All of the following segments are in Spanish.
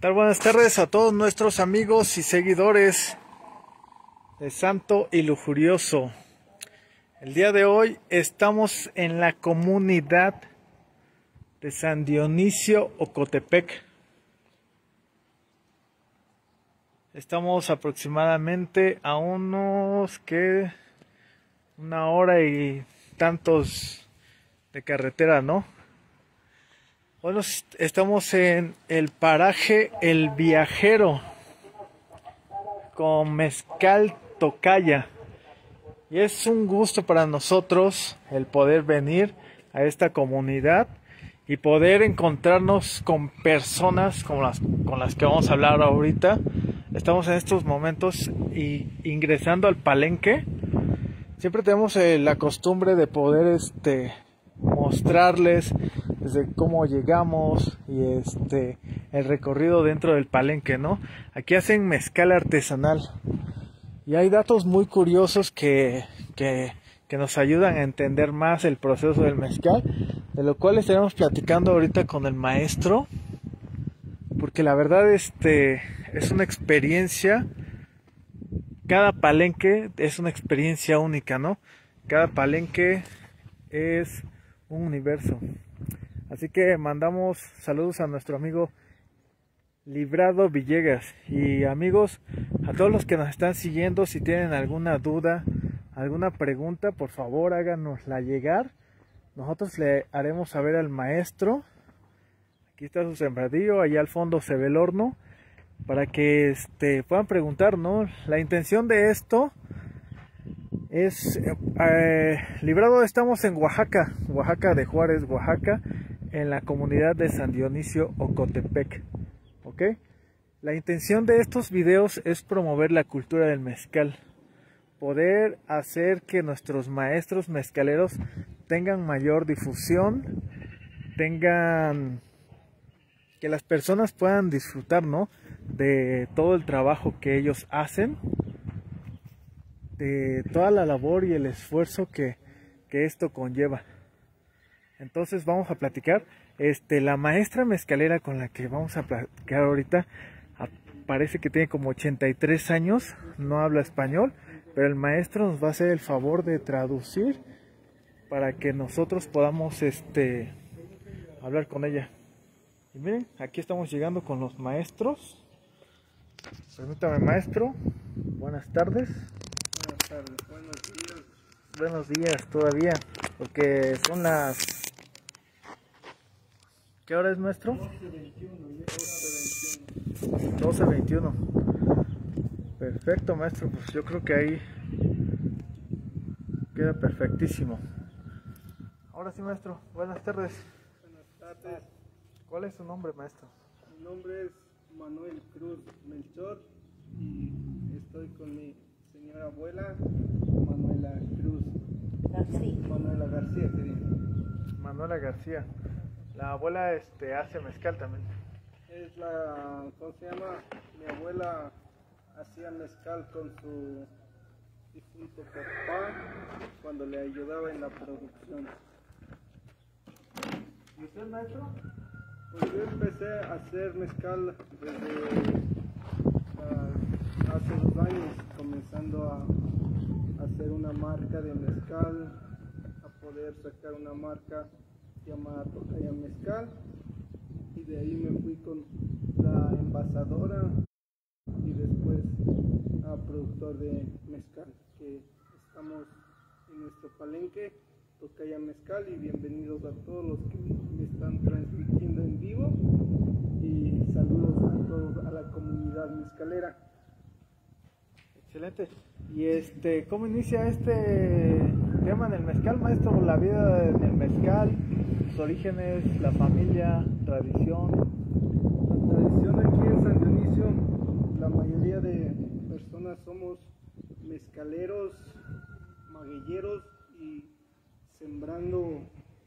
tal? Buenas tardes a todos nuestros amigos y seguidores de Santo y Lujurioso. El día de hoy estamos en la comunidad de San Dionisio Ocotepec. Estamos aproximadamente a unos una hora y tantos de carretera, ¿no? Bueno, estamos en el paraje El Viajero con Mezcal Tocaya, y es un gusto para nosotros el poder venir a esta comunidad y poder encontrarnos con personas con las que vamos a hablar ahorita. Estamos en estos momentos ingresando al palenque. Siempre tenemos la costumbre de poder mostrarles desde cómo llegamos y el recorrido dentro del palenque, ¿no? Aquí hacen mezcal artesanal y hay datos muy curiosos que nos ayudan a entender más el proceso del mezcal, de lo cual estaremos platicando ahorita con el maestro, porque la verdad es una experiencia. Cada palenque es una experiencia única, ¿no? Cada palenque es un universo. Así que mandamos saludos a nuestro amigo Librado Villegas. Y amigos, a todos los que nos están siguiendo, si tienen alguna duda, alguna pregunta, por favor háganosla llegar. Nosotros le haremos saber al maestro. Aquí está su sembradío, allá al fondo se ve el horno, para que puedan preguntar, ¿no? La intención de esto es Librado, estamos en Oaxaca de Juárez, Oaxaca, en la comunidad de San Dionisio Ocotepec, ¿ok? La intención de estos videos es promover la cultura del mezcal, poder hacer que nuestros maestros mezcaleros tengan mayor difusión, que las personas puedan disfrutar, ¿no?, de todo el trabajo que ellos hacen, de toda la labor y el esfuerzo que esto conlleva. Entonces vamos a platicar. La maestra mezcalera con la que vamos a platicar ahorita parece que tiene como 83 años, no habla español, pero el maestro nos va a hacer el favor de traducir para que nosotros podamos hablar con ella. Y miren, aquí estamos llegando con los maestros. Permítame, maestro. Buenas tardes. Buenas tardes, buenos días. Buenos días todavía, porque son las... ¿Qué hora es, maestro? 12:21. 12:21. Perfecto, maestro, pues yo creo que ahí queda perfectísimo. Ahora sí, maestro, buenas tardes. Buenas tardes. ¿Cuál es su nombre, maestro? Mi nombre es Manuel Cruz Melchor y estoy con mi señora abuela, Manuela Cruz García. Manuela García, que dice. Manuela García. La abuela hace mezcal también. Es ¿cómo se llama? Mi abuela hacía mezcal con su difunto papá cuando le ayudaba en la producción. ¿Y usted, maestro? Pues yo empecé a hacer mezcal desde hace 2 años, comenzando a hacer una marca de mezcal, a poder sacar una marca llamada Tocaya Mezcal, y de ahí me fui con la envasadora y después a productor de mezcal, que estamos en nuestro palenque Tocaya Mezcal. Y bienvenidos a todos los que me están transmitiendo en vivo, y saludos a la comunidad mezcalera. Excelente. ¿Y cómo inicia este tema en el mezcal, maestro? La vida del mezcal, sus orígenes, la familia, tradición. La tradición aquí en San Dionisio, la mayoría de personas somos mezcaleros, maguilleros, y sembrando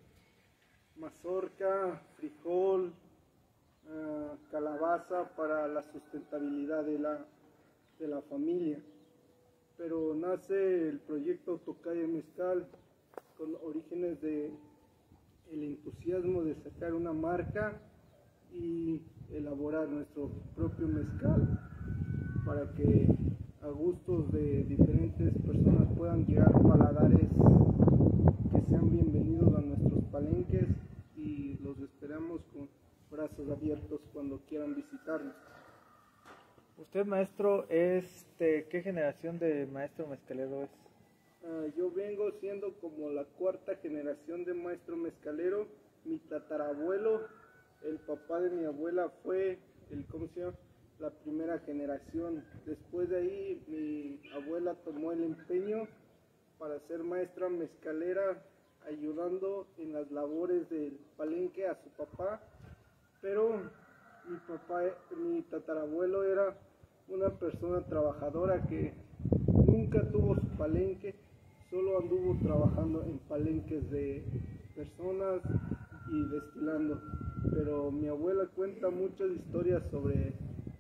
mazorca, frijol, calabaza para la sustentabilidad de la familia. Pero nace el proyecto Tocaya Mezcal con orígenes de el entusiasmo de sacar una marca y elaborar nuestro propio mezcal para que a gustos de diferentes personas puedan llegar paladares que sean bienvenidos a nuestros palenques y los esperamos con brazos abiertos cuando quieran visitarnos. Usted, maestro, ¿qué generación de maestro mezcalero es? Yo vengo siendo como la cuarta generación de maestro mezcalero. Mi tatarabuelo, el papá de mi abuela, fue la primera generación. Después de ahí mi abuela tomó el empeño para ser maestra mezcalera, ayudando en las labores del palenque a su papá. Pero mi tatarabuelo era una persona trabajadora que nunca tuvo su palenque, solo anduvo trabajando en palenques de personas y destilando. Pero mi abuela cuenta muchas historias sobre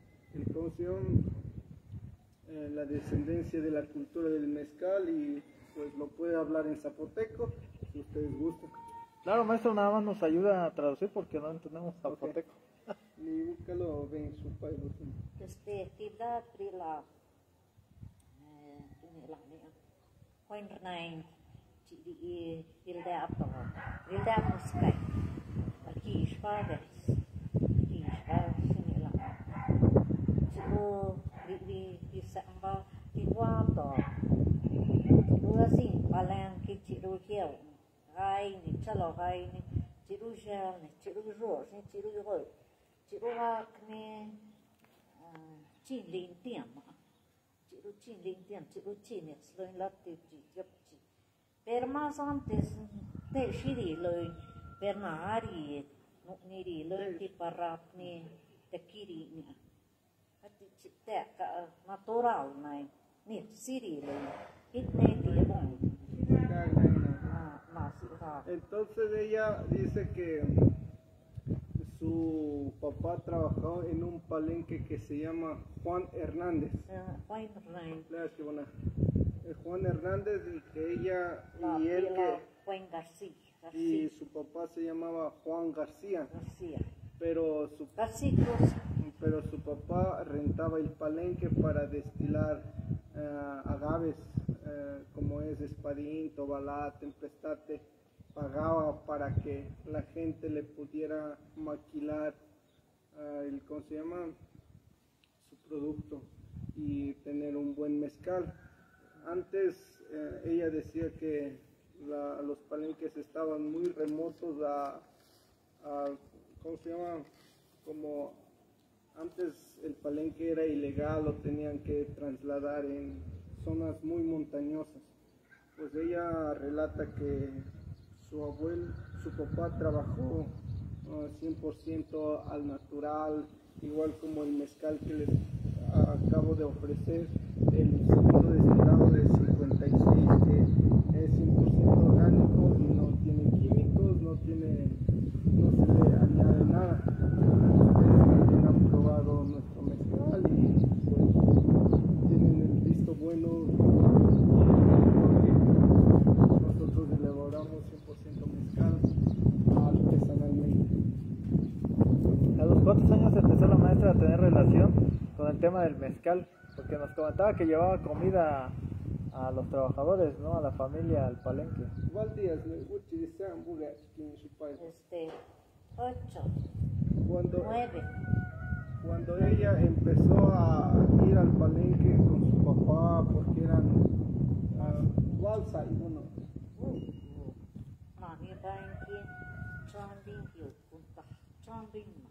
la descendencia de la cultura del mezcal y pues lo puede hablar en zapoteco si ustedes gustan. Claro, maestro, nada más nos ayuda a traducir porque no entendemos zapoteco. Ni búscalo en su país. Tidak prila inilah ni poin renain di hilda muskai kisvagas inilah di samba di wato sin palang ciru hiel hai ni chalo hai ni ciru gel ni ciru ro ni ciru ro ciru hak ni chi linh tiệm ciru chi linh tiệm ciru chi ni sloi lat ti yap chi per ma son te shiri loi per na hari no ni ri loi ti parap ni te kiri ni ati te ka natural nai ni siri loi it ne ti bon. Entonces ella dice que su papá trabajó en un palenque que se llama Juan Hernández. Juan Hernández y que ella y él y su papá se llamaba Juan García. Pero su papá rentaba el palenque para destilar agaves como es espadín, tobalá, tempestate. Pagaba para que la gente le pudiera maquilar su producto y tener un buen mezcal. Antes ella decía que los palenques estaban muy remotos como antes el palenque era ilegal, lo tenían que trasladar en zonas muy montañosas. Pues ella relata que su papá trabajó 100% al natural, igual como el mezcal que les acabo de ofrecer, el segundo destilado de 56, que es 100% orgánico y no tiene químicos, no se le añade nada. Ustedes también han probado nuestro mezcal y pues tienen el visto bueno. Nosotros elaboramos 100% mezcal artesanalmente. ¿A los cuántos años empezó la maestra a tener relación con el tema del mezcal? Porque nos comentaba que llevaba comida a los trabajadores, ¿no? A la familia, al palenque. 8, Cuando 9. Cuando ella empezó a ir al palenque con su papá, porque eran balsa y bueno. Mami banki chambing yo punta chambing ma.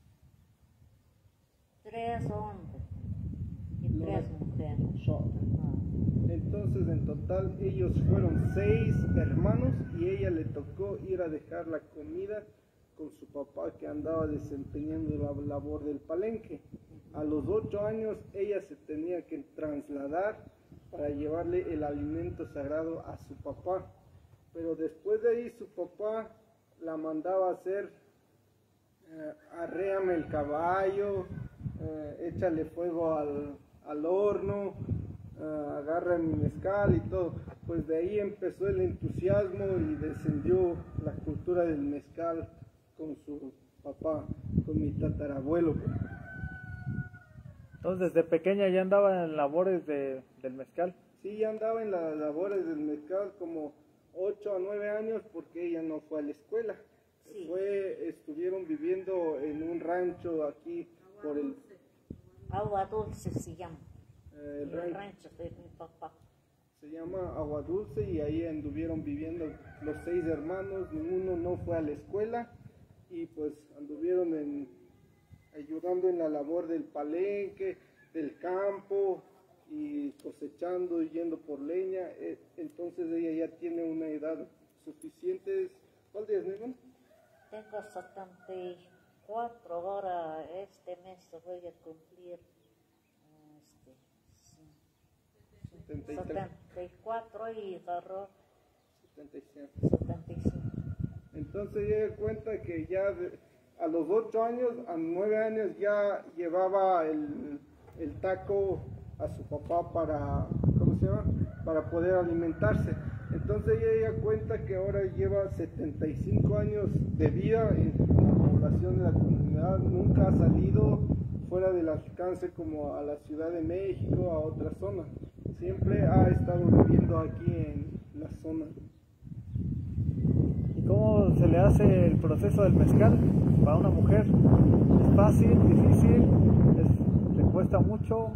3 hombres y 3 mujeres. Entonces en total ellos fueron 6 hermanos y ella le tocó ir a dejar la comida con su papá que andaba desempeñando la labor del palenque. A los 8 años ella se tenía que trasladar para llevarle el alimento sagrado a su papá. Pero después de ahí su papá la mandaba a hacer, arréame el caballo, échale fuego al horno, agarra mi mezcal y todo. Pues de ahí empezó el entusiasmo y descendió la cultura del mezcal con su papá. con mi tatarabuelo. Entonces, desde pequeña ya andaba en labores del mezcal. Sí, ya andaba en las labores del mezcal como 8 a 9 años porque ella no fue a la escuela. Sí. Estuvieron viviendo en un rancho aquí por el Agua Dulce se llama. el El rancho. rancho de mi papá. Se llama Agua Dulce y ahí anduvieron viviendo los 6 hermanos, ninguno no fue a la escuela y pues anduvieron ayudando en la labor del palenque, del campo y cosechando y yendo por leña. Entonces ella ya tiene una edad suficiente. ¿Cuál día es, Negón? Tengo 74 ahora, este mes voy a cumplir este, 73, 74 y agarró 75. 75. Entonces ella cuenta que ya a los 8 años, a 9 años ya llevaba el taco a su papá para, ¿cómo se llama? Para poder alimentarse. Entonces ella cuenta que ahora lleva 75 años de vida en la población de la comunidad, nunca ha salido fuera del alcance como a la Ciudad de México, a otra zona. Siempre ha estado viviendo aquí en la zona. ¿Y cómo se le hace el proceso del mezcal para una mujer? ¿Es fácil, difícil? ¿Le cuesta mucho?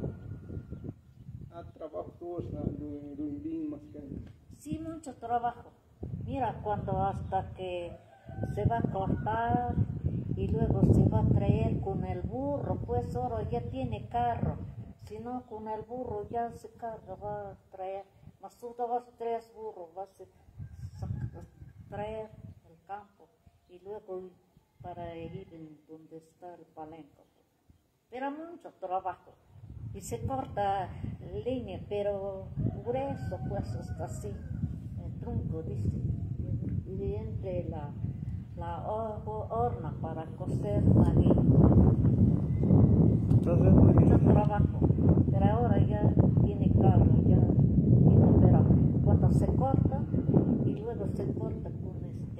Trabajo más que Sí, mucho trabajo. Mira, cuando hasta que se va a cortar y luego se va a traer con el burro, pues ahora ya tiene carro. Si no, con el burro ya se carga, va a traer. Más tú vas 3 burros, vas a traer el campo y luego para ir en donde está el palenque. Pero mucho trabajo. Y se corta leña, pero grueso, pues hasta así, el tronco, dice, y entre la horna para cocer maguey. Entonces es muy Mucho difícil. trabajo, pero ahora ya tiene carro, ya tiene, pero cuando se corta y luego se corta con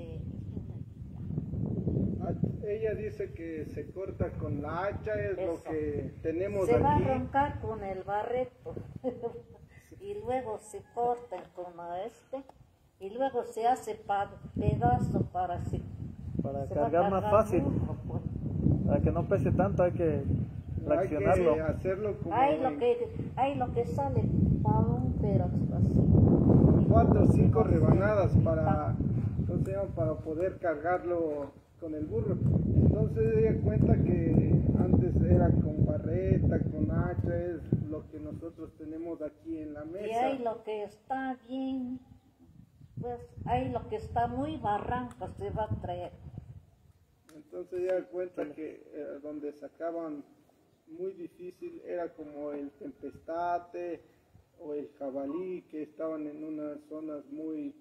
Ella dice que se corta con la hacha, es Eso. lo que tenemos se va a aquí. arrancar con el barreto y luego se corta con y luego se hace pedazo para se va a cargar más fácil, burro, pues. para que no pese tanto hay que fraccionarlo. Hay que hacerlo como Hay lo que sale para un pedazo así. 4 o 5 rebanadas para, ¿cómo se llama? Para poder cargarlo con el burro. Entonces ella cuenta que antes era con barreta, con hacha, es lo que nosotros tenemos aquí en la mesa. Y hay lo que está bien, pues hay lo que está muy barranco, se va a traer. Entonces ella cuenta que donde sacaban muy difícil era como el tempestate o el jabalí, que estaban en unas zonas muy,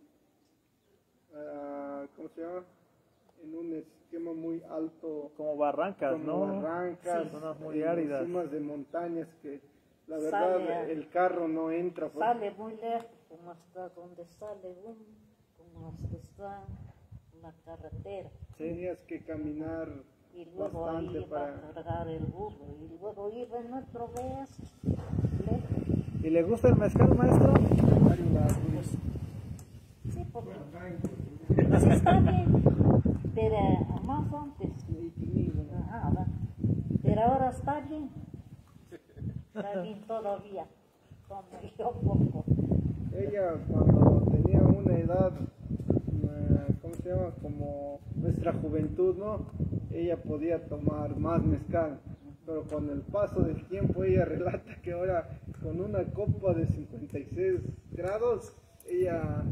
¿cómo se llama? En un esquema muy alto, Como barrancas, como ¿no? barrancas, Zonas muy en áridas. cimas de montañas que la verdad Sale, el carro no entra. Pues. Sale muy lejos, como hasta donde sale como hasta está la carretera. Tenías que caminar Y luego bastante iba para... a cargar el burro, y luego iba en otro vez, lejos. ¿Y le gusta el mezcal, maestro? Sí, porque sí está bien, pero más antes. Ajá, va. Pero ahora está bien todavía, como yo poco. Ella cuando tenía una edad, ¿cómo se llama? Como nuestra juventud, ¿no? Ella podía tomar más mezcal, pero con el paso del tiempo ella relata que ahora con una copa de 56 grados, ella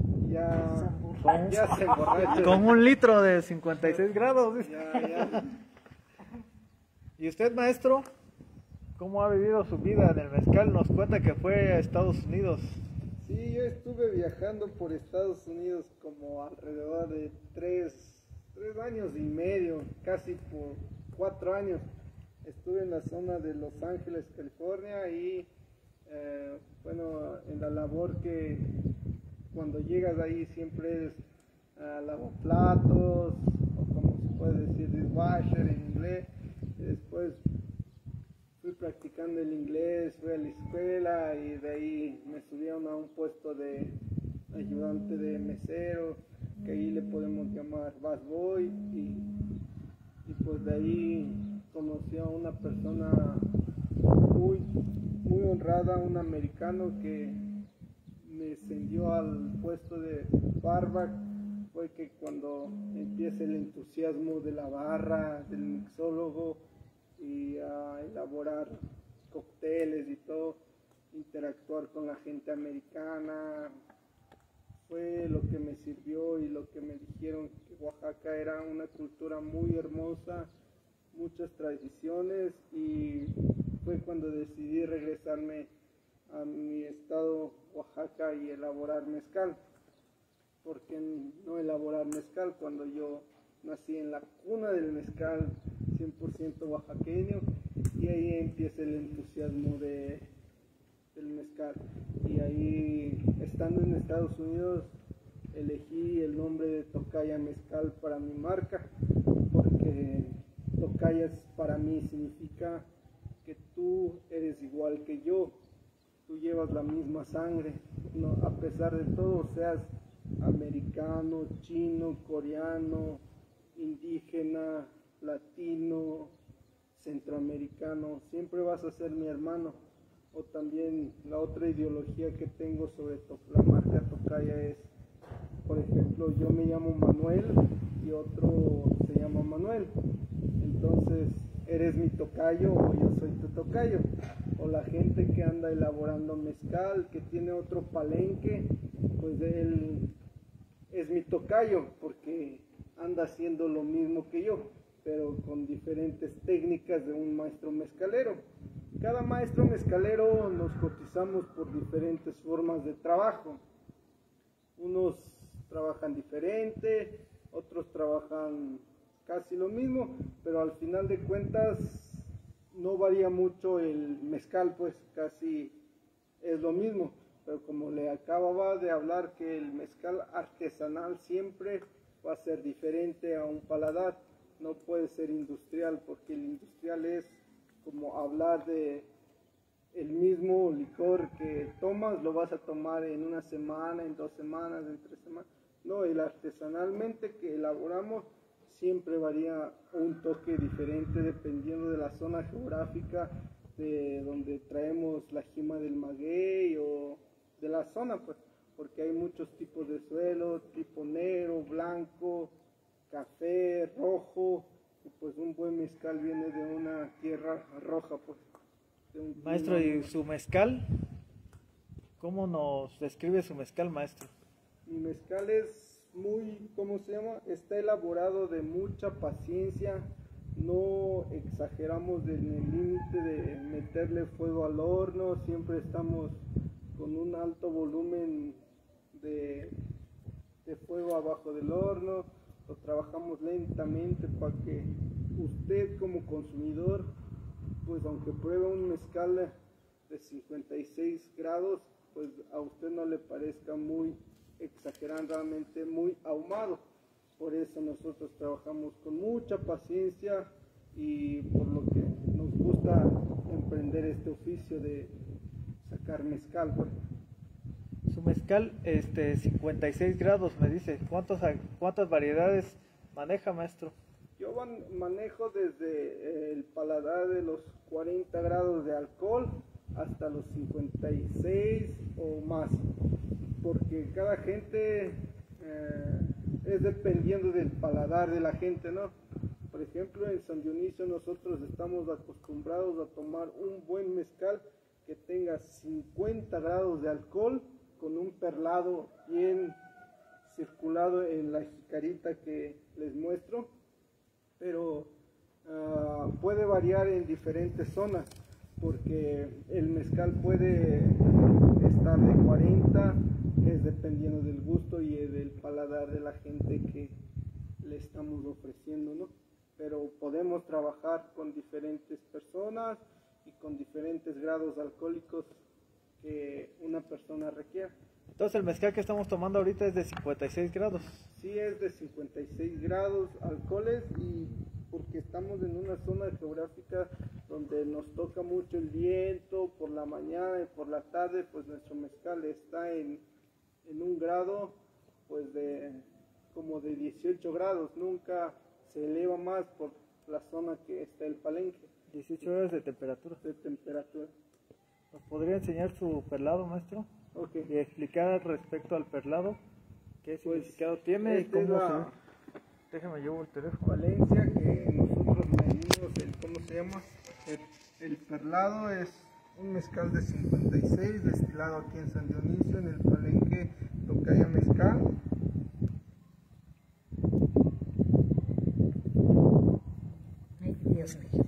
ya se emborracha. Con 1 litro de 56 grados. Ya. ¿Y usted, maestro? ¿Cómo ha vivido su vida en el mezcal? Nos cuenta que fue a Estados Unidos. Sí, yo estuve viajando por Estados Unidos como alrededor de 3 años y medio, casi por 4 años. Estuve en la zona de Los Ángeles, California y bueno, en la labor que cuando llegas ahí siempre es lavaplatos, o como se puede decir, washer en inglés. Y después fui practicando el inglés, fui a la escuela y de ahí me subieron a un puesto de ayudante de mesero, que ahí le podemos llamar busboy, y pues de ahí conocí a una persona muy honrada, un americano que me ascendió al puesto de barback. Fue que cuando empieza el entusiasmo de la barra, del mixólogo y a elaborar cócteles y todo, interactuar con la gente americana, fue lo que me sirvió y lo que me dijeron que Oaxaca era una cultura muy hermosa, muchas tradiciones, y fue cuando decidí regresarme a mi estado Oaxaca y elaborar mezcal. ¿Por qué no elaborar mezcal cuando yo nací en la cuna del mezcal 100% oaxaqueño? Y ahí empieza el entusiasmo del mezcal. Y ahí, estando en Estados Unidos, elegí el nombre de Tocaya Mezcal para mi marca, porque Tocayas para mí significa que tú eres igual que yo, tú llevas la misma sangre, no, a pesar de todo, seas americano, chino, coreano, indígena, latino, centroamericano, siempre vas a ser mi hermano. O también la otra ideología que tengo sobre la marca Tocaya es, por ejemplo, yo me llamo Manuel y otro se llama Manuel, entonces eres mi tocayo o yo soy tu tocayo. O la gente que anda elaborando mezcal, que tiene otro palenque, pues él es mi tocayo porque anda haciendo lo mismo que yo, pero con diferentes técnicas de un maestro mezcalero. Cada maestro mezcalero nos cotizamos por diferentes formas de trabajo. Unos trabajan diferente, otros trabajan casi lo mismo, pero al final de cuentas no varía mucho el mezcal, pues casi es lo mismo. Pero como le acababa de hablar, que el mezcal artesanal siempre va a ser diferente a un paladar, no puede ser industrial, porque el industrial es como hablar de el mismo licor que tomas, lo vas a tomar en una semana, en 2 semanas, en 3 semanas. No, el artesanalmente que elaboramos siempre varía un toque diferente dependiendo de la zona geográfica de donde traemos la jima del maguey o de la zona, pues, porque hay muchos tipos de suelo, tipo negro, blanco, café, rojo, y pues un buen mezcal viene de una tierra roja, pues. Maestro, ¿y su mezcal? ¿Cómo nos describe su mezcal, maestro? Mi mezcal es muy, ¿cómo se llama? Está elaborado de mucha paciencia, no exageramos en el límite de meterle fuego al horno, siempre estamos con un alto volumen de fuego abajo del horno, lo trabajamos lentamente para que usted como consumidor, pues aunque pruebe un mezcal de 56 grados, pues a usted no le parezca muy exageradamente muy ahumado. Por eso nosotros trabajamos con mucha paciencia y por lo que nos gusta emprender este oficio de sacar mezcal. Pues. Su mezcal, 56 grados, me dice. ¿Cuántas variedades maneja, maestro? Yo manejo desde el paladar de los 40 grados de alcohol hasta los 56 o más, porque cada gente es dependiendo del paladar de la gente, ¿no? Por ejemplo, en San Dionisio nosotros estamos acostumbrados a tomar un buen mezcal que tenga 50 grados de alcohol con un perlado bien circulado en la jicarita que les muestro, pero puede variar en diferentes zonas, porque el mezcal puede estar de 40, es dependiendo del gusto y del paladar de la gente que le estamos ofreciendo, ¿no? Pero podemos trabajar con diferentes personas y con diferentes grados alcohólicos que una persona requiera. Entonces el mezcal que estamos tomando ahorita es de 56 grados. Sí, es de 56 grados alcoholes y porque estamos en una zona geográfica donde nos toca mucho el viento por la mañana y por la tarde, pues nuestro mezcal está en un grado pues como de 18 grados, nunca se eleva más por la zona que está el Palenque. 18 horas de temperatura. De temperatura. ¿Nos podría enseñar su perlado, maestro? Ok. Y explicar respecto al perlado, qué Pues, significado tiene y esta es cómo la se ve. Déjame llevo el teléfono. Valencia, que nosotros medimos ¿cómo se llama? El perlado es un mezcal de 56, destilado aquí en San Dionisio, en el Palenque Tocaya Mezcal. Ay, Dios mío.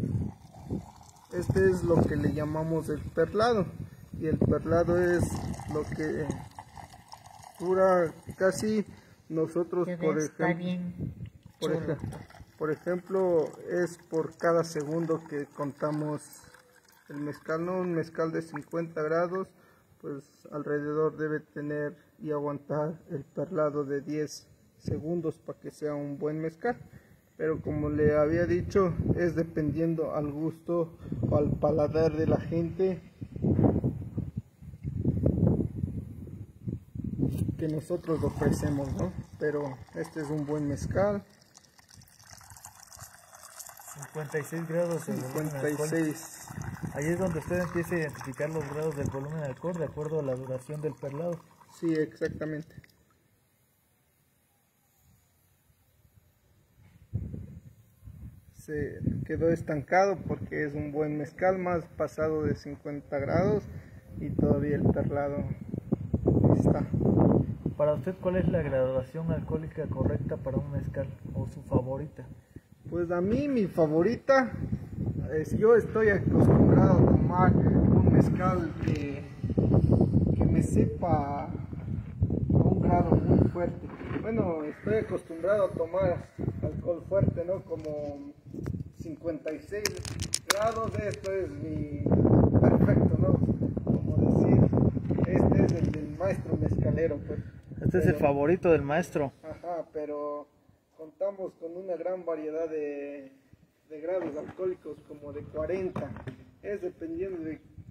Este es lo que le llamamos el perlado, y el perlado es lo que dura casi nosotros, Está bien por chulo. por ejemplo, es por cada segundo que contamos el mezcal, ¿no? Un mezcal de 50 grados, pues alrededor debe tener y aguantar el perlado de 10 segundos para que sea un buen mezcal. Pero como le había dicho, es dependiendo al gusto o al paladar de la gente que nosotros lo ofrecemos, ¿no? Pero este es un buen mezcal. 56 grados de volumen de alcohol. 56. Ahí es donde usted empieza a identificar los grados del volumen de alcohol de acuerdo a la duración del perlado. Sí, exactamente. Se quedó estancado porque es un buen mezcal, más pasado de 50 grados y todavía el perlado está. Para usted, ¿cuál es la graduación alcohólica correcta para un mezcal o su favorita? Pues a mí mi favorita es, yo estoy acostumbrado a tomar un mezcal que me sepa a un grado muy fuerte. Bueno, estoy acostumbrado a tomar alcohol fuerte, ¿no? Como 56 grados, esto es mi perfecto, ¿no? Como decir, este es el del maestro mezcalero, pues. Este es el favorito del maestro. Ajá, pero contamos con una gran variedad de grados alcohólicos, como de 40. Es dependiendo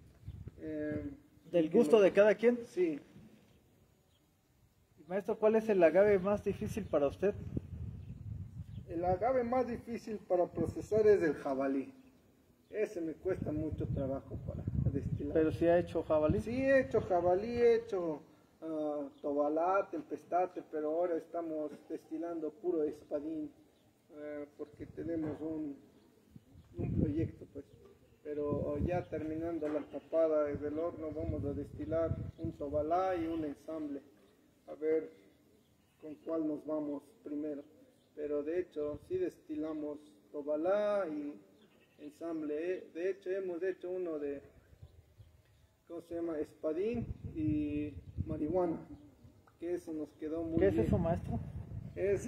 ¿Del gusto de cada quien? Sí. Maestro, ¿cuál es el agave más difícil para usted? El agave más difícil para procesar es el jabalí. Ese me cuesta mucho trabajo para destilar. Pero si ha hecho jabalí. Sí, he hecho jabalí, he hecho tobalá, tempestate, pero ahora estamos destilando puro espadín, porque tenemos un proyecto, pues. Pero ya terminando la tapada del horno, vamos a destilar un tobalá y un ensamble, a ver con cuál nos vamos primero. Pero de hecho, sí destilamos tobalá y ensamble. De hecho, hemos hecho uno de, ¿cómo se llama? Espadín y marihuana, que eso nos quedó muy bien. ¿Qué es eso, maestro? Es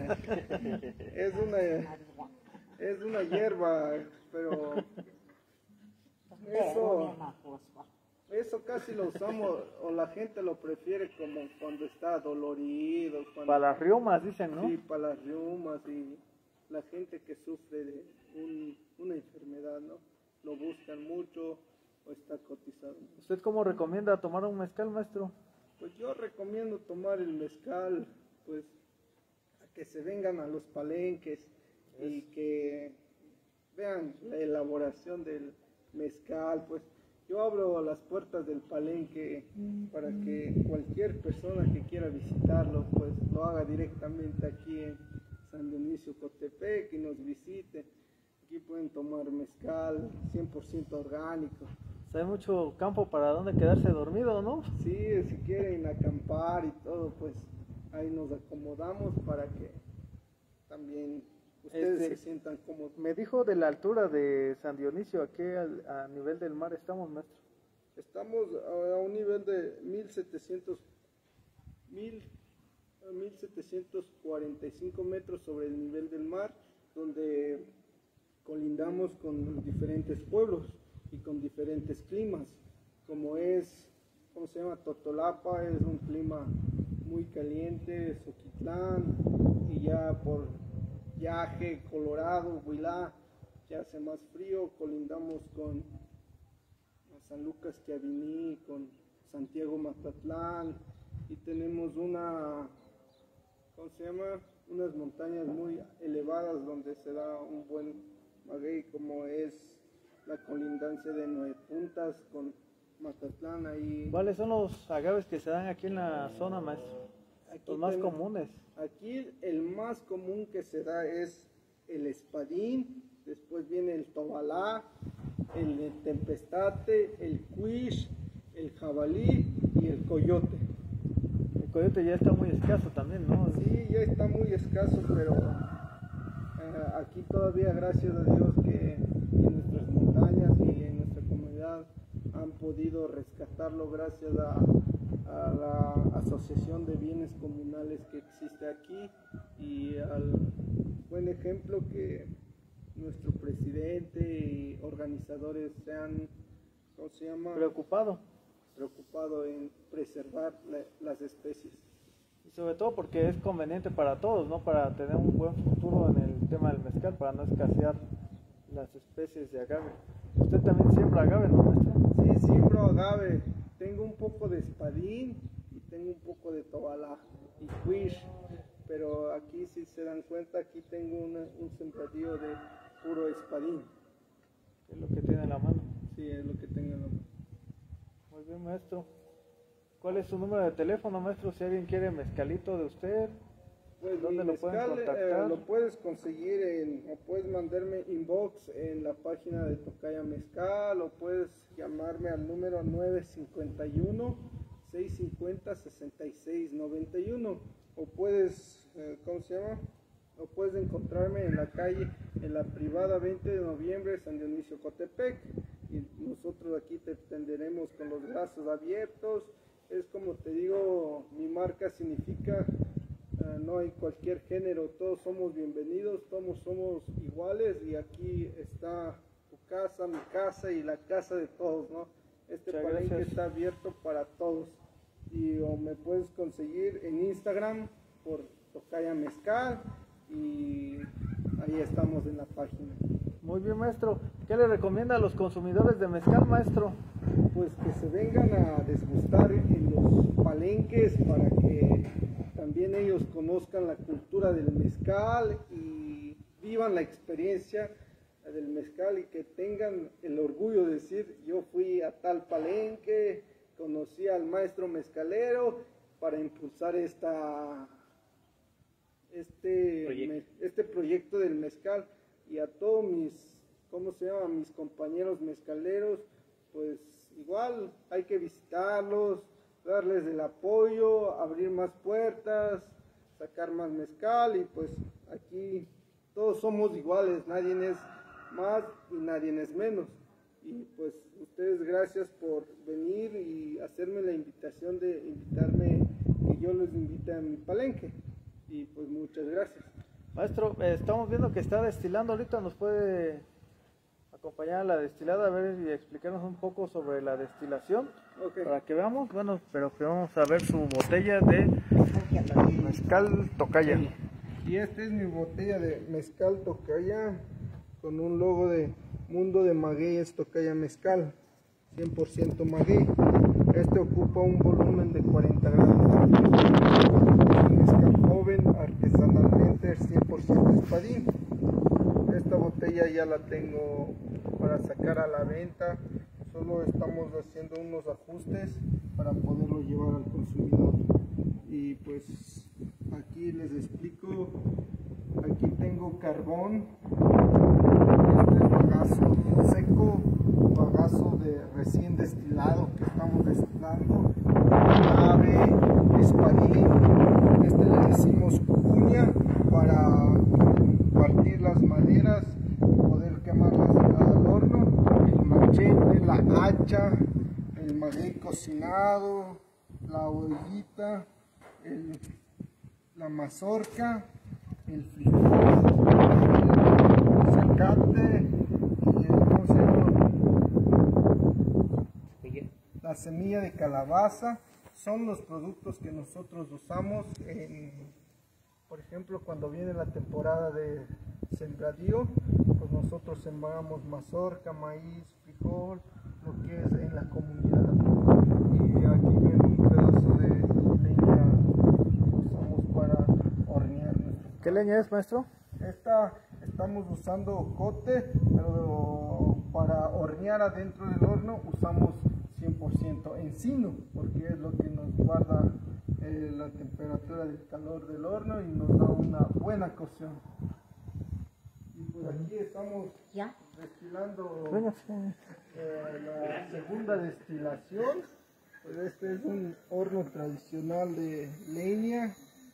una hierba, pero eso casi lo usamos, o la gente lo prefiere como cuando está dolorido. Para las riumas, dicen, ¿no? Sí, para las riumas, y la gente que sufre de una enfermedad, ¿no? Lo buscan mucho o está cotizado. ¿Usted cómo recomienda tomar un mezcal, maestro? Pues yo recomiendo tomar el mezcal, pues, a que se vengan a los palenques y que vean la elaboración del mezcal, pues. Yo abro las puertas del palenque para que cualquier persona que quiera visitarlo, pues lo haga directamente aquí en San Dionisio, Cotepec, y nos visite. Aquí pueden tomar mezcal 100% orgánico. Hay mucho campo para donde quedarse dormido, ¿no? Sí, si quieren acampar y todo, pues ahí nos acomodamos para que también ustedes se sientan cómodos. Me dijo de la altura de San Dionisio, ¿a qué a nivel del mar estamos, maestro? Estamos a un nivel de 1745 metros sobre el nivel del mar, donde colindamos con diferentes pueblos y con diferentes climas, como es, ¿cómo se llama? Totolapa es un clima muy caliente, Soquitlán, y ya por Yaje, Colorado, Huilá, ya hace más frío, colindamos con San Lucas Chiaviní, con Santiago Matatlán, y tenemos unas montañas muy elevadas donde se da un buen maguey, como es la colindancia de Nueve Puntas con Matatlán. Ahí. ¿Cuáles son los agaves que se dan aquí en la zona, maestro? Los más comunes. Aquí el más común que se da es el espadín, después viene el tobalá, el tempestate, el cuish, el jabalí y el coyote. El coyote ya está muy escaso también, ¿no? Sí, ya está muy escaso, pero aquí todavía, gracias a Dios, que en nuestras montañas y en nuestra comunidad han podido rescatarlo gracias a la asociación de bienes comunales que existe aquí y al buen ejemplo que nuestro presidente y organizadores se han preocupado en preservar las especies. Y sobre todo porque es conveniente para todos, ¿no? Para tener un buen futuro en el tema del mezcal, para no escasear las especies de agave. ¿Usted también siembra agave, no, maestro? Sí, siembro agave. Tengo un poco de espadín y tengo un poco de tobalá y cuish, pero aquí, si se dan cuenta, aquí tengo un sembradío de puro espadín. Es lo que tiene en la mano. Sí, es lo que tengo en la mano. Muy bien, maestro. ¿Cuál es su número de teléfono, maestro? Si alguien quiere mezcalito de usted, pues ¿dónde lo pueden contactar? Lo puedes conseguir o puedes mandarme inbox en la página de Tocaya Mezcal, o puedes llamarme al número 951-650-6691, o puedes, o puedes encontrarme en la calle, en la privada 20 de noviembre, San Dionisio, Cotepec, y nosotros aquí te atenderemos con los brazos abiertos. Es como te digo, mi marca significa no hay cualquier género, todos somos bienvenidos, todos somos iguales, y aquí está tu casa, mi casa y la casa de todos, ¿no? Este palenque está abierto para todos, y o me puedes conseguir en Instagram por Tocaya Mezcal, y ahí estamos en la página. Muy bien, maestro. ¿Qué le recomienda a los consumidores de mezcal, maestro? Pues que se vengan a degustar en los palenques para que también ellos conozcan la cultura del mezcal y vivan la experiencia del mezcal, y que tengan el orgullo de decir: yo fui a tal palenque, conocí al maestro mezcalero para impulsar este proyecto del mezcal. Y a todos mis compañeros mezcaleros, pues igual hay que visitarlos, darles el apoyo, abrir más puertas, sacar más mezcal, y pues aquí todos somos iguales, nadie es más y nadie es menos. Y pues ustedes, gracias por venir y hacerme la invitación de invitarme, que yo los invite a mi palenque, y pues muchas gracias. Maestro, estamos viendo que está destilando ahorita, ¿nos puede acompañar a la destilada, a ver, y explicarnos un poco sobre la destilación? Okay. Para que veamos, bueno, pero que vamos a ver su botella de mezcal Tocaya. Y esta es mi botella de mezcal Tocaya, con un logo de Mundo de Magueyes Tocaya Mezcal, 100% maguey. Este ocupa un volumen de 40 gramos. Es un mezcal joven, artesanalmente, 100% espadín. Esta botella ya la tengo para sacar a la venta, solo estamos haciendo unos ajustes para poderlo llevar al consumidor. Y pues aquí les explico, aquí tengo carbón, este es bagazo seco, bagazo de recién destilado que estamos destilando, ave, espadín, este le decimos cuña para partir las maderas y poder quemarlas al horno, el machete, la hacha, el maguey cocinado, la ollita, la mazorca, el frijol, el zacate y la semilla de calabaza. Son los productos que nosotros usamos Por ejemplo, cuando viene la temporada de sembradío, pues nosotros sembramos mazorca, maíz, frijol, lo que es en la comunidad. Y aquí ven un pedazo de leña que usamos para hornear. ¿Qué leña es, maestro? Estamos usando cote, pero para hornear adentro del horno usamos 100% encino, porque es lo que nos guarda la temperatura del calor del horno y nos da una buena cocción. Y pues aquí estamos ¿Ya? destilando Venga, la segunda destilación. Pues este es un horno tradicional de leña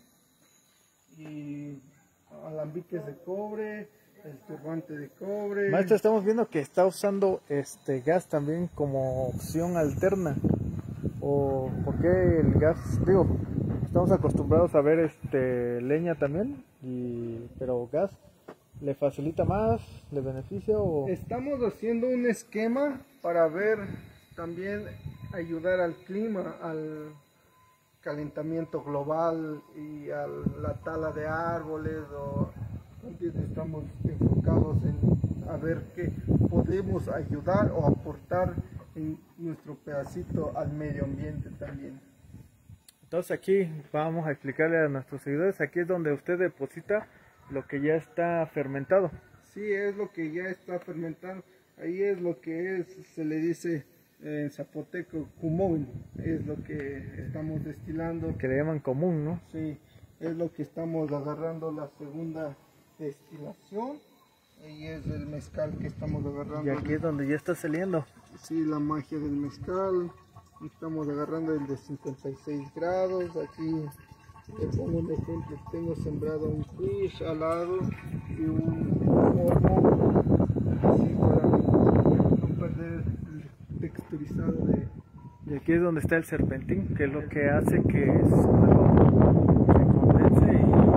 y alambiques de cobre, el turbante de cobre. Maestro, estamos viendo que está usando gas también como opción alterna. ¿O por qué el gas? Digo, estamos acostumbrados a ver leña también, pero gas le facilita más, le beneficia o... Estamos haciendo un esquema para ver también ayudar al clima, al calentamiento global y a la tala de árboles. Estamos enfocados en a ver qué podemos ayudar o aportar en nuestro pedacito al medio ambiente también. Entonces aquí vamos a explicarle a nuestros seguidores, aquí es donde usted deposita lo que ya está fermentado. Sí, es lo que ya está fermentado. Ahí es lo que se le dice en zapoteco cumón, es lo que estamos destilando. Que le llaman común, ¿no? Sí, es lo que estamos agarrando la segunda destilación. Y es el mezcal que estamos agarrando. Y aquí es donde ya está saliendo. Sí, la magia del mezcal. Estamos agarrando el de 56 grados. Aquí te pongo un ejemplo. Tengo sembrado un fish al lado y un horno, así para no perder el texturizado de... Y aquí es donde está el serpentín, que es lo que hace que se condense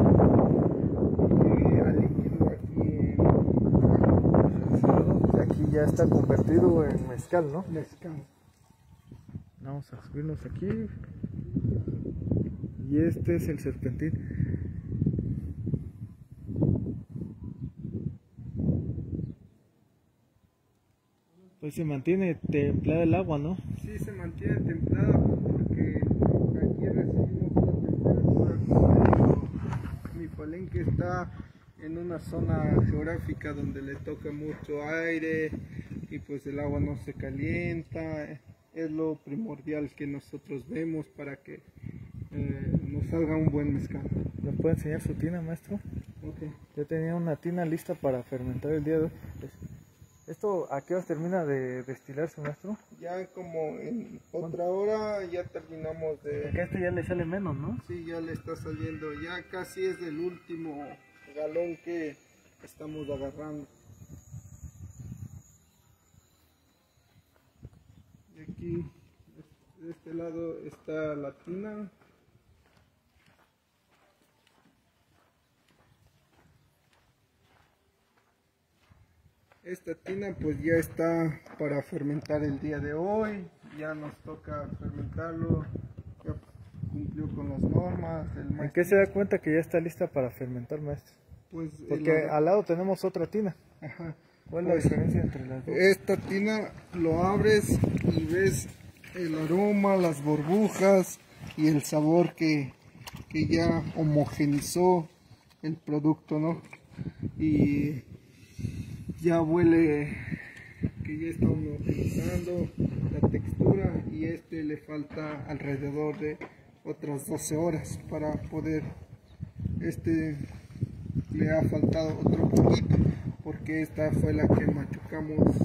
y al líquido aquí y aquí ya está convertido en mezcal, ¿no? mezcal. Vamos a subirnos aquí. Y este es el serpentín. Pues se mantiene templada el agua, ¿no? Sí, se mantiene templada porque aquí recibimos una temperatura como mi palenque está en una zona geográfica donde le toca mucho aire y pues el agua no se calienta. Es lo primordial que nosotros vemos para que nos salga un buen mezcal. ¿Me puede enseñar su tina, maestro? Okay. Yo tenía una tina lista para fermentar el día de hoy. ¿Esto a qué hora termina de destilarse, maestro? Ya como en otra hora ya terminamos de... Porque a este ya le sale menos, ¿no? Sí, ya le está saliendo, ya casi es el último galón que estamos agarrando. Y aquí, de este lado está la tina. Esta tina pues ya está para fermentar el día de hoy, ya nos toca fermentarlo, ya cumplió con las normas. ¿En qué se da cuenta que ya está lista para fermentar, maestro? Pues porque al lado tenemos otra tina. Ajá. ¿Cuál es la diferencia entre las dos? Esta tina lo abres y ves el aroma, las burbujas y el sabor que ya homogenizó el producto, ¿no? Y ya huele que ya está homogenizando la textura, y le falta alrededor de otras 12 horas para poder, le ha faltado otro poquito porque esta fue la que machucamos.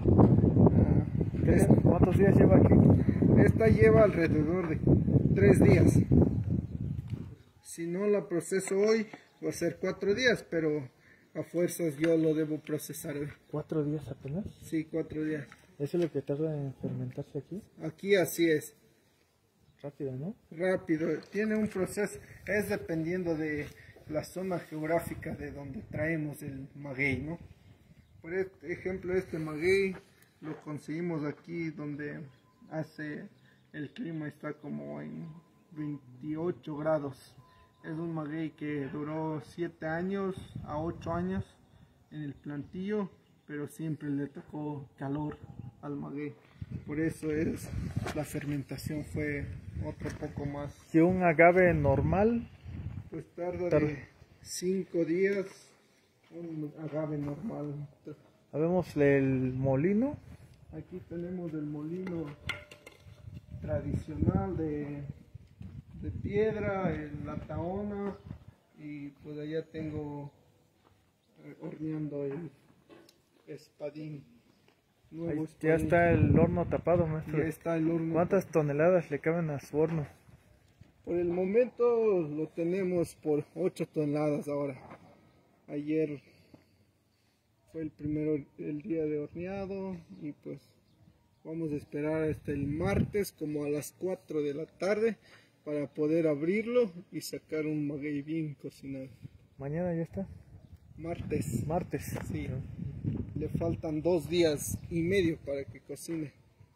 ¿Cuántos días lleva aquí? Esta lleva alrededor de 3 días. Si no la proceso hoy, va a ser 4 días, pero a fuerzas yo lo debo procesar hoy. ¿4 días apenas? Sí, 4 días. ¿Eso es lo que tarda en fermentarse aquí? Aquí así es. Rápido, ¿no? Rápido. Tiene un proceso, es dependiendo de la zona geográfica de donde traemos el maguey, ¿no? Por ejemplo, este maguey lo conseguimos aquí donde el clima está como en 28 grados Es un maguey que duró 7 años a 8 años en el plantillo, pero siempre le tocó calor al maguey. Por eso la fermentación fue otro poco más. ¿Y un agave normal? Pues tarda de 5 días un agave normal. Vemos el molino. Aquí tenemos el molino tradicional de piedra, la taona, y pues allá tengo horneando el espadín. Nuevo espadín. Ya está el horno tapado, maestro. Ya está el horno. ¿Cuántas toneladas le caben a su horno? Por el momento lo tenemos por 8 toneladas ahora. Ayer fue el día de horneado y pues vamos a esperar hasta el martes como a las 4 de la tarde para poder abrirlo y sacar un maguey bien cocinado. ¿Mañana ya está? Martes. Martes. Sí. Le faltan 2 días y medio para que cocine.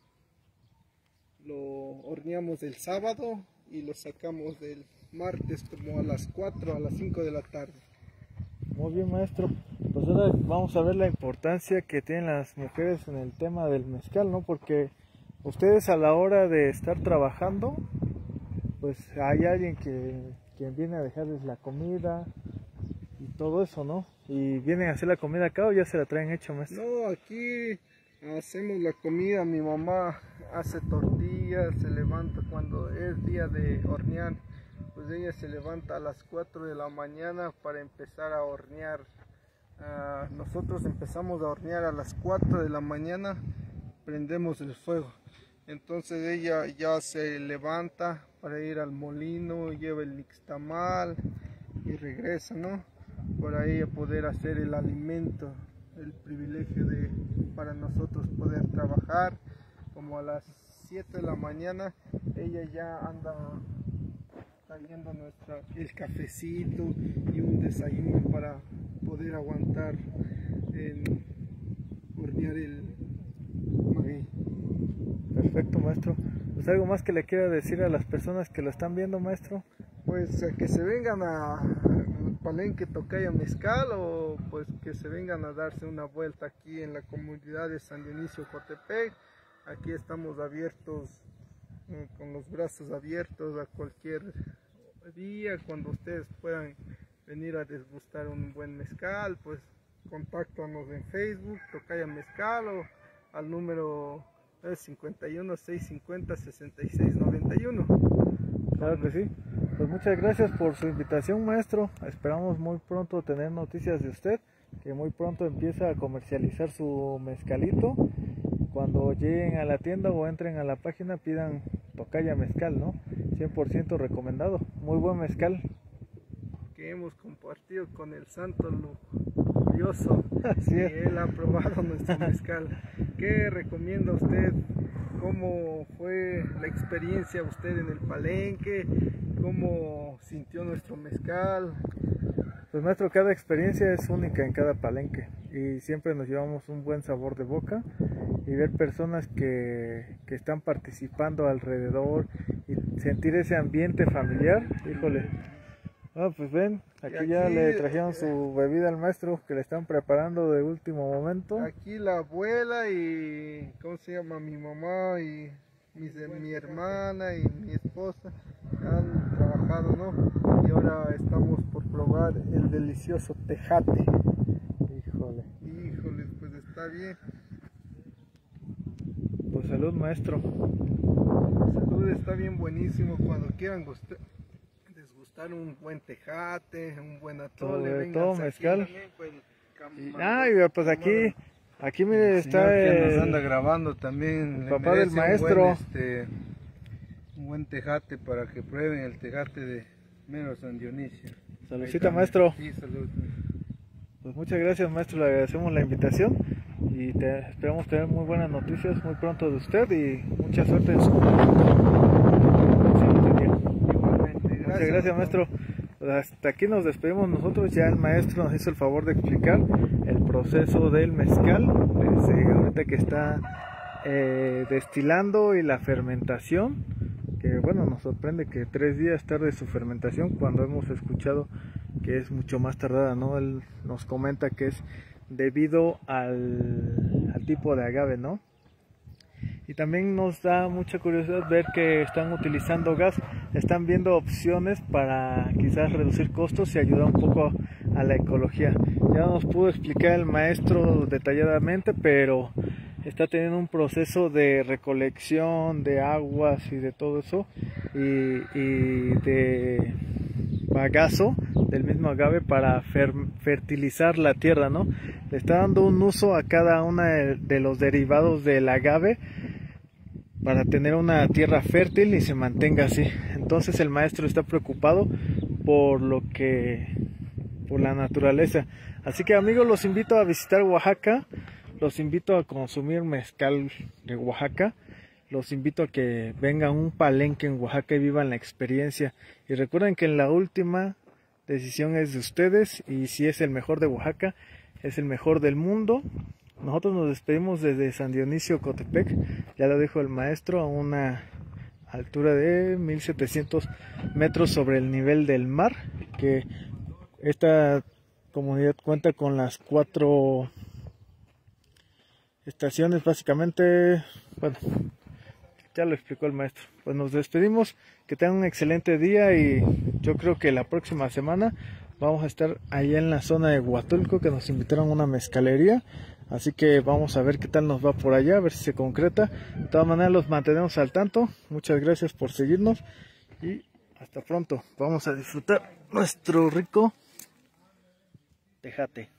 Lo horneamos el sábado y lo sacamos del martes como a las 4 a las 5 de la tarde. Muy bien, maestro. Pues ahora vamos a ver la importancia que tienen las mujeres en el tema del mezcal, ¿no? Porque ustedes a la hora de estar trabajando, pues hay alguien que viene a dejarles la comida y todo eso, ¿no? Y vienen a hacer la comida acá o ya se la traen hecha, maestro. No, aquí hacemos la comida. Mi mamá hace tortillas, se levanta cuando es día de hornear. Pues ella se levanta a las 4 de la mañana para empezar a hornear. Nosotros empezamos a hornear a las 4 de la mañana, prendemos el fuego. Entonces ella ya se levanta para ir al molino, lleva el nixtamal y regresa, ¿no? Para ella poder hacer el alimento, el privilegio para nosotros poder trabajar. Como a las 7 de la mañana ella ya anda trayendo el cafecito y un desayuno para poder aguantar hornear el maguey. Perfecto, maestro. Pues algo más que le quiera decir a las personas que lo están viendo, maestro. Pues que se vengan al Palenque Tocaya Mezcal, o pues que se vengan a darse una vuelta aquí en la comunidad de San Dionisio Cotepec. Aquí estamos abiertos, con los brazos abiertos a cualquier día, cuando ustedes puedan venir a degustar un buen mezcal. Pues contáctanos en Facebook, Tocaya Mezcal, o al número 51 650 6691. Claro que sí. Pues muchas gracias por su invitación, maestro. Esperamos muy pronto tener noticias de usted, que muy pronto empieza a comercializar su mezcalito. Cuando lleguen a la tienda o entren a la página, pidan Tocaya Mezcal, ¿no? 100% recomendado. Muy buen mezcal. Que hemos compartido con el santo lujurioso. Así es. Él ha probado nuestro mezcal. ¿Qué recomienda usted? ¿Cómo fue la experiencia usted en el Palenque? ¿Cómo sintió nuestro mezcal? Pues maestro, cada experiencia es única en cada palenque y siempre nos llevamos un buen sabor de boca, y ver personas que están participando alrededor y sentir ese ambiente familiar, híjole. Pues ven, aquí ya le trajeron su bebida al maestro, que le están preparando de último momento. Aquí la abuela y, ¿cómo se llama? Mi mamá y mi hermana y mi esposa han trabajado, ¿no? Y ahora estamos por probar el delicioso tejate. Híjole, pues está bien. Pues salud, maestro. Salud, está bien buenísimo. Cuando quieran desgustar un buen tejate, un buen atole, todo mezcal. También, pues aquí mire, está que nos anda grabando también, el papá del maestro. Un buen tejate para que prueben el tejate de Mero San Dionisio. Saludcita, maestro. Sí, salud. Pues muchas gracias, maestro, le agradecemos la invitación y esperamos tener muy buenas noticias muy pronto de usted, y mucha suerte en su siguiente día. Igualmente, muchas gracias, maestro. Pues hasta aquí nos despedimos nosotros. Ya el maestro nos hizo el favor de explicar el proceso del mezcal, ahorita que está destilando, y la fermentación, que bueno, nos sorprende que 3 días tarde su fermentación cuando hemos escuchado que es mucho más tardada, ¿no? Él nos comenta que es debido al tipo de agave, ¿no? Y también nos da mucha curiosidad ver que están utilizando gas, están viendo opciones para quizás reducir costos y ayudar un poco a la ecología. Ya nos pudo explicar el maestro detalladamente, pero está teniendo un proceso de recolección de aguas y de todo eso y de bagazo del mismo agave para fertilizar la tierra, ¿no? Le está dando un uso a cada uno de los derivados del agave para tener una tierra fértil y se mantenga así. Entonces el maestro está preocupado por la naturaleza. Así que amigos, los invito a visitar Oaxaca, los invito a consumir mezcal de Oaxaca, los invito a que vengan a un palenque en Oaxaca y vivan la experiencia. Y recuerden que la última decisión es de ustedes, y si es el mejor de Oaxaca, es el mejor del mundo. Nosotros nos despedimos desde San Dionisio, Cotepec, ya lo dijo el maestro, a una altura de 1700 metros sobre el nivel del mar, que esta comunidad cuenta con las 4 estaciones básicamente. Bueno, ya lo explicó el maestro. Pues nos despedimos, que tengan un excelente día, y yo creo que la próxima semana vamos a estar allá en la zona de Huatulco, que nos invitaron a una mezcalería. Así que vamos a ver qué tal nos va por allá, a ver si se concreta. De todas maneras los mantenemos al tanto. Muchas gracias por seguirnos y hasta pronto. Vamos a disfrutar nuestro rico tejate.